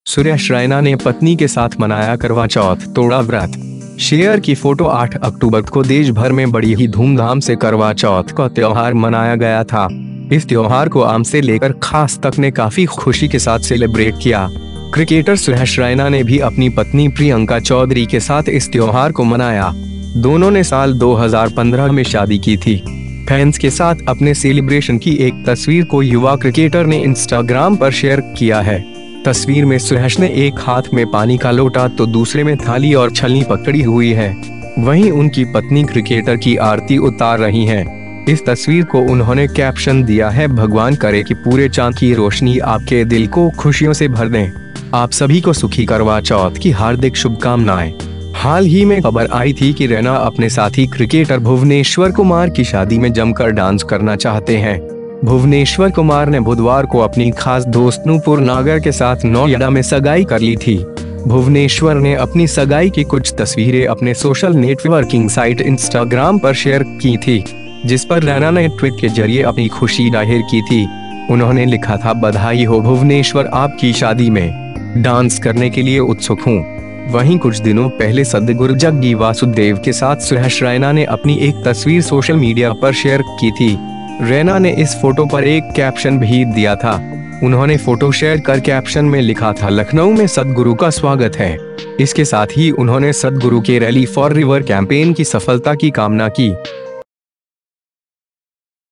सुरेश रैना ने पत्नी के साथ मनाया करवा चौथ, तोड़ा व्रत। शेयर की फोटो। 8 अक्टूबर को देश भर में बड़ी ही धूमधाम से करवा चौथ का त्योहार मनाया गया था। इस त्योहार को आम से लेकर खास तक ने काफी खुशी के साथ सेलिब्रेट किया। क्रिकेटर सुरेश रैना ने भी अपनी पत्नी प्रियंका चौधरी के साथ इस त्योहार को मनाया। दोनों ने साल 2015 में शादी की थी। फैंस के साथ अपने सेलिब्रेशन की एक तस्वीर को युवा क्रिकेटर ने इंस्टाग्राम पर शेयर किया है। तस्वीर में सुरेश ने एक हाथ में पानी का लोटा तो दूसरे में थाली और छलनी पकड़ी हुई है। वहीं उनकी पत्नी क्रिकेटर की आरती उतार रही हैं। इस तस्वीर को उन्होंने कैप्शन दिया है, भगवान करे कि पूरे चांद की रोशनी आपके दिल को खुशियों से भर दें। आप सभी को सुखी करवा चौथ की हार्दिक शुभकामनाएं। हाल ही में खबर आई थी कि रैना अपने साथी क्रिकेटर भुवनेश्वर कुमार की शादी में जमकर डांस करना चाहते हैं। भुवनेश्वर कुमार ने बुधवार को अपनी खास दोस्त नूपुर नागर के साथ नोएडा में सगाई कर ली थी। भुवनेश्वर ने अपनी सगाई की कुछ तस्वीरें अपने सोशल नेटवर्किंग साइट इंस्टाग्राम पर शेयर की थी, जिस पर रैना ने ट्वीट के जरिए अपनी खुशी जाहिर की थी। उन्होंने लिखा था, बधाई हो भुवनेश्वर, आपकी शादी में डांस करने के लिए उत्सुक हूँ। वहीं कुछ दिनों पहले सद्गुरु जग्गी वासुदेव के साथ सुरेश रैना ने अपनी एक तस्वीर सोशल मीडिया पर शेयर की थी। रैना ने इस फोटो पर एक कैप्शन भी दिया था। उन्होंने फोटो शेयर कर कैप्शन में लिखा था, लखनऊ में सद्गुरु का स्वागत है। इसके साथ ही उन्होंने सद्गुरु के रैली फॉर रिवर कैंपेन की सफलता की कामना की।